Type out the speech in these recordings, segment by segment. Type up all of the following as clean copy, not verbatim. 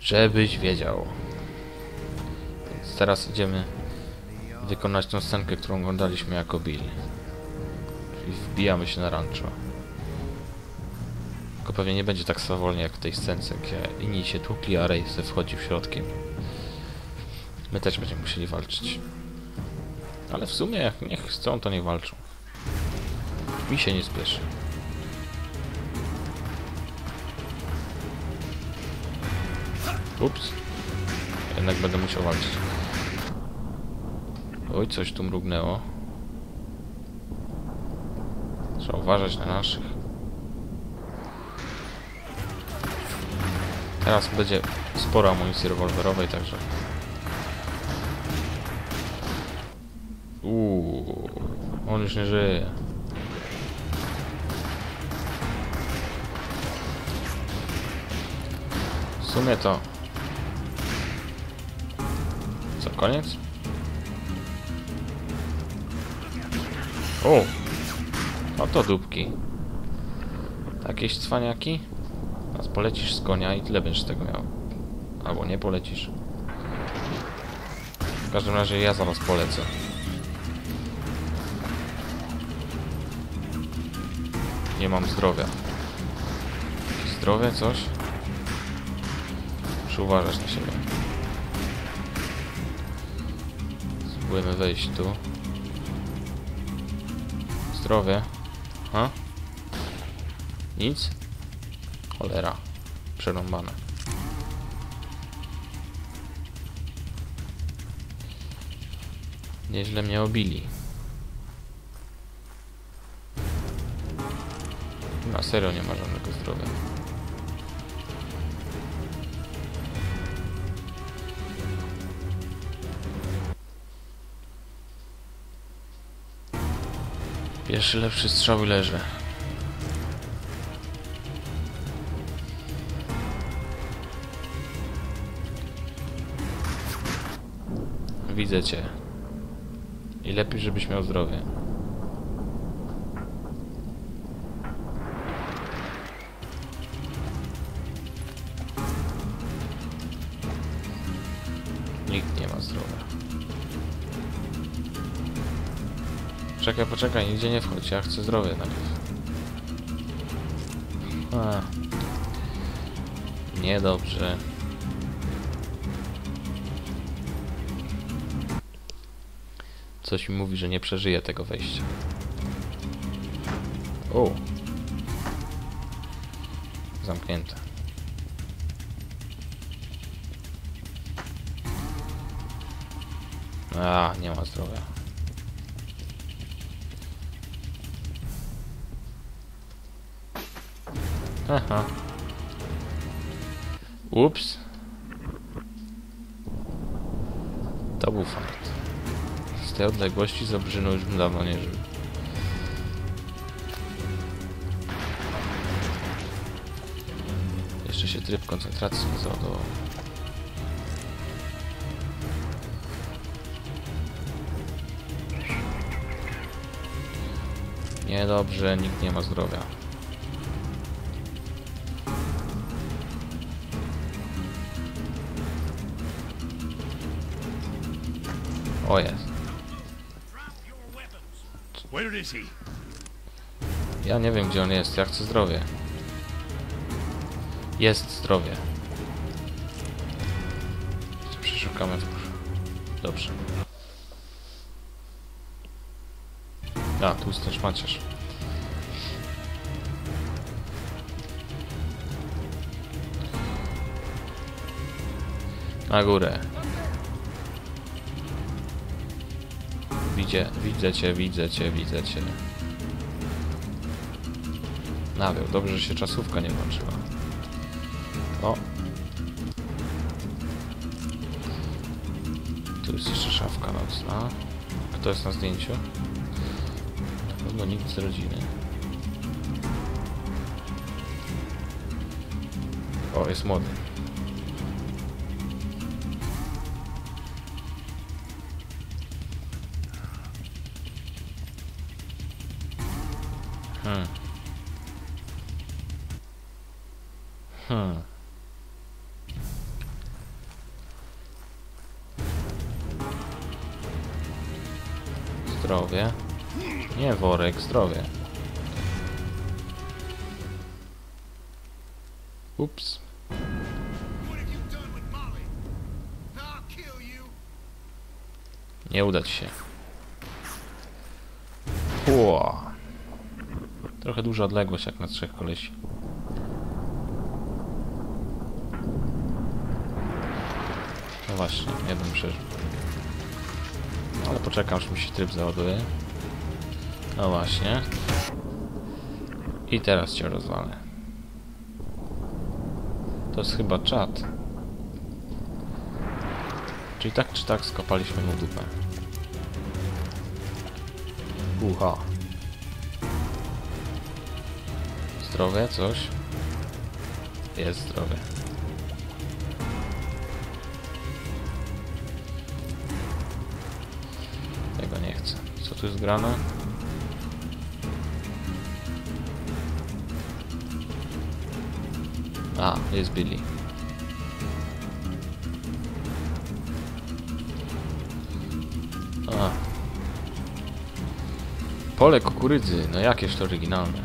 Żebyś wiedział. Więc teraz idziemy wykonać tą scenkę, którą oglądaliśmy jako Bill. Czyli wbijamy się na rancho. Tylko pewnie nie będzie tak swawolnie jak w tej scence, gdzie inni się tłukli, a Ray se wchodził środkiem. My też będziemy musieli walczyć. Ale w sumie jak niech chcą, to niech walczą. Mi się nie spieszy. Ups. Jednak będę musiał walczyć. Oj, coś tu mrugnęło. Trzeba uważać na naszych. Teraz będzie sporo amunicji rewolwerowej, także... on już nie żyje. W sumie to... Co, koniec? O! No to dupki. Jakieś cwaniaki? Teraz polecisz z konia i tyle będziesz z tego miał. Albo nie polecisz. W każdym razie ja zaraz polecę. Nie mam zdrowia. Zdrowie? Coś? Muszę uważać na siebie. Spróbujemy wejść tu. Zdrowie. Ha? Nic? Cholera. Przerąbane. Nieźle mnie obili. Na serio nie ma żadnego zdrowia. Pierwszy lepszy strzał i leży. Widzę cię. I lepiej, żebyś miał zdrowie. Nikt nie ma zdrowia. Czekaj, poczekaj, nigdzie nie wchodź, ja chcę zdrowie najpierw. Niedobrze. Coś mi mówi, że nie przeżyję tego wejścia. O! Zamknięte. Nie ma zdrowia. Aha. Ups. To był fart. Z tej odległości z obrzyną już bym dawno nie żył. Jeszcze się tryb koncentracji nie załadował. Niedobrze, nikt nie ma zdrowia. O jest. Ja nie wiem, gdzie on jest, ja chcę zdrowie. Jest zdrowie. Przeszukamy wpór. Dobrze. Tu jest ten szmaciarz. Na górę. Widzę cię. Nawiał, dobrze, że się czasówka nie włączyła. O! Tu jest jeszcze szafka nocna. Kto jest na zdjęciu? Na pewno nikt z rodziny. O, jest młody. Zdrowie. Nie worek, zdrowie. Ups. Nie uda ci się. Ło. Trochę duża odległość jak na 3 kolesi. No właśnie, jeden przeżył. Ale poczekam, aż mi się tryb załaduje. No właśnie. I teraz cię rozwalę. To jest chyba czat. Czyli tak czy tak skopaliśmy mu dupę. Uha. Zdrowie, coś? Jest zdrowie. Tego nie chcę. Co tu jest grane? A, jest Billy. A. Pole kukurydzy, no jakież to oryginalne.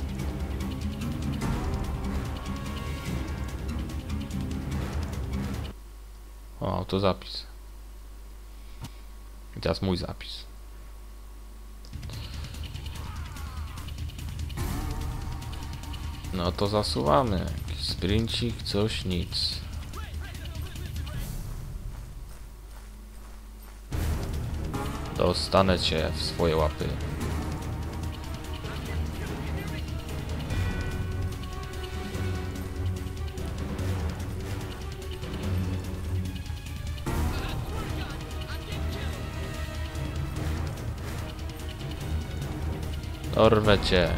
O, autozapis. I teraz mój zapis. No to zasuwamy. Jakiś sprincik, coś, nic. Dostanę cię w swoje łapy. Dorwę cię.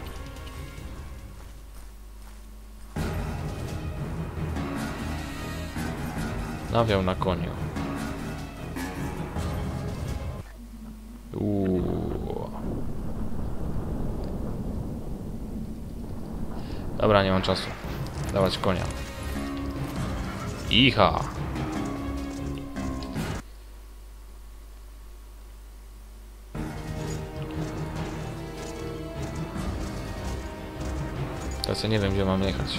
Nawiał na koniu. Dobra, nie mam czasu. Dawać konia. Iha! Teraz ja nie wiem, gdzie mam jechać.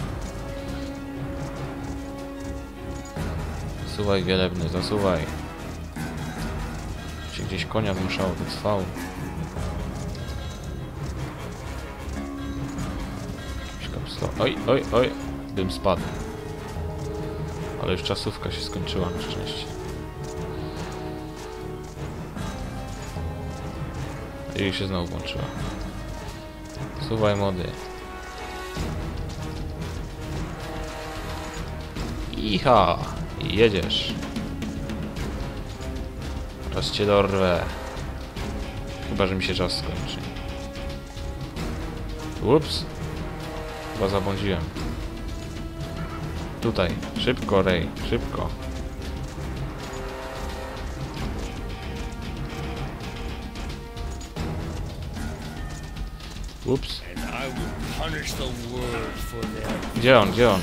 Zasuwaj, wielebny, zasuwaj. Czy gdzieś konia zmuszało, to trwało. Oj, oj, oj. Bym spadł. Ale już czasówka się skończyła na szczęście. I się znowu włączyła. Suwaj, młody. Iha! Jedziesz. Teraz cię dorwę. Chyba, że mi się czas skończy. Ups. Chyba zabłądziłem. Tutaj. Szybko, Ray. Szybko. Ups. Gdzie on? Gdzie on?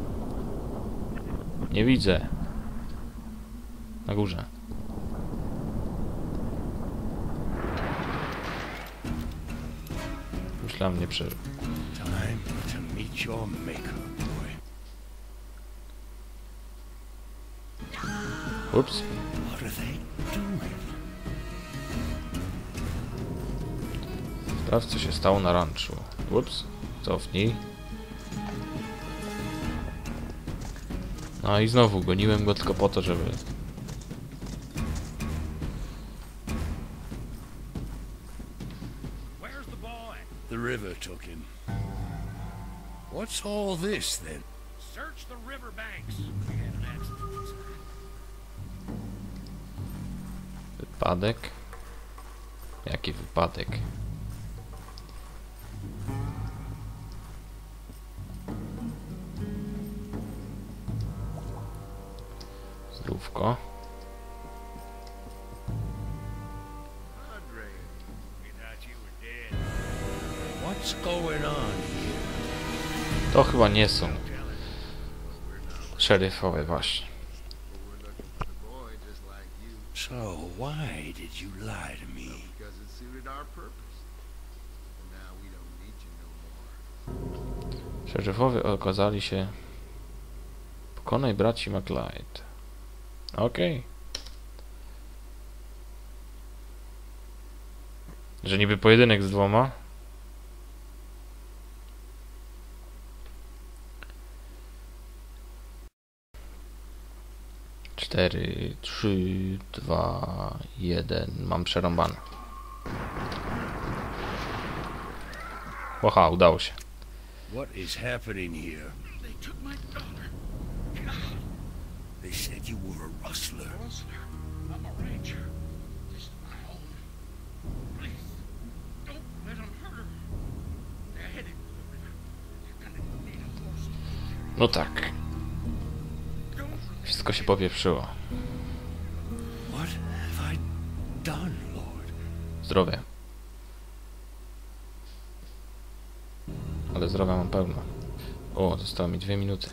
Nie widzę. Na górze. Myślałem, nie przeżył. Ups. Sprawdź, co się stało na ranczu. Ups. Cofnij. No i znowu goniłem go tylko po to, żeby... The river took him. What's all this then? Search the river banks. We had an accident. Wypadek? Jaki wypadek? Zdrówko. Andre, we thought you were dead. What's going on here? To chyba nie są szeryfowie właśnie. So, why did you lie to me? Because it suited our purpose. And now we don't need you no more. Szeryfowie okazali się... Pokonaj braci McLeod. Okej. Że niby pojedynek z dwoma. Cztery, 3, 2, 1. Mam przerąbane. Oha, udało się. What is happening here? They took my daughter. God, They said you were a rustler. Rustler. I'm a ranger. This is my home. Please, don't let them hurt her. They're headed to the river. They're gonna need a horse to get there. No tak. Don't Wszystko się popieprzyło. What have I done, Lord? Zdrowie. Ale zdrowia mam pełno. O, zostało mi 2 minuty.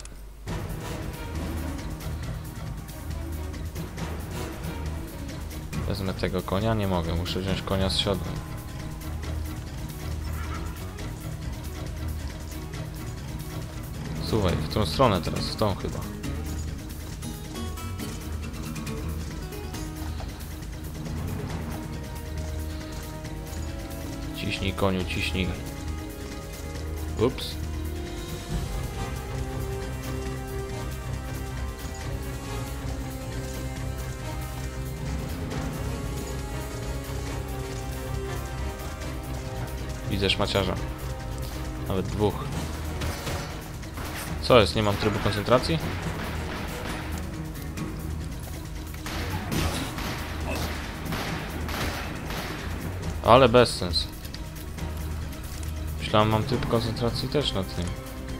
Wezmę tego konia? Nie mogę, muszę wziąć konia z siodłem. Słuchaj, w tą stronę teraz, w tą chyba. Ciśnij koniu, ciśnij. Ups. Widzę szmaciarza. Nawet 2. Co jest? Nie mam trybu koncentracji? Ale bez sensu. Myślałem, mam tryb koncentracji też na tym.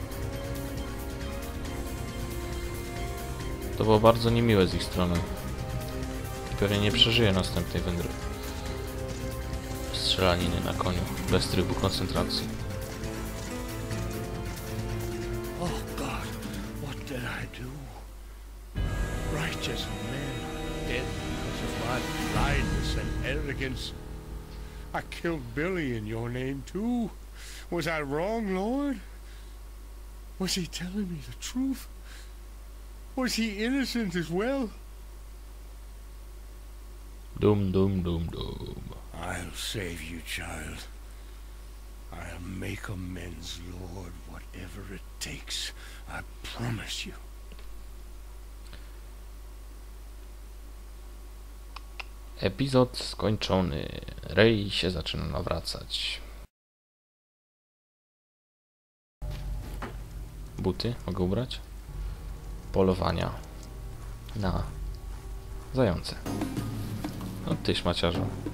To było bardzo niemiłe z ich strony. I pewnie nie przeżyję następnej wędrówki. Strzelaniny na koniu, bez trybu koncentracji. Oh, God, what did I do? Righteous men are dead because of my blindness and arrogance. I killed Billy in your name, too. Was I wrong, Lord? Was he telling me the truth? Was he innocent as well? Dum, dum, dum, dum. I'll save you, child. I'll make amends, Lord, whatever it takes. I promise you. Epizod skończony. Ray się zaczyna nawracać. Buty mogę ubrać? Polowania na zające. No ty szmaciarzu.